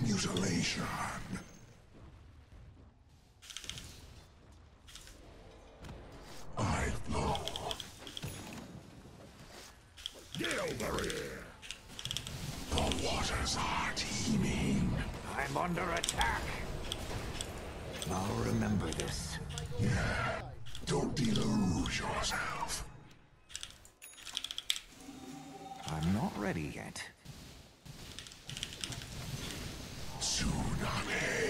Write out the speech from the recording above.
mutilation. I flow. Get over here! The waters are teeming. I'm under attack. I'll remember this. Yeah, don't delude yourself. I'm not ready yet. Tsunami.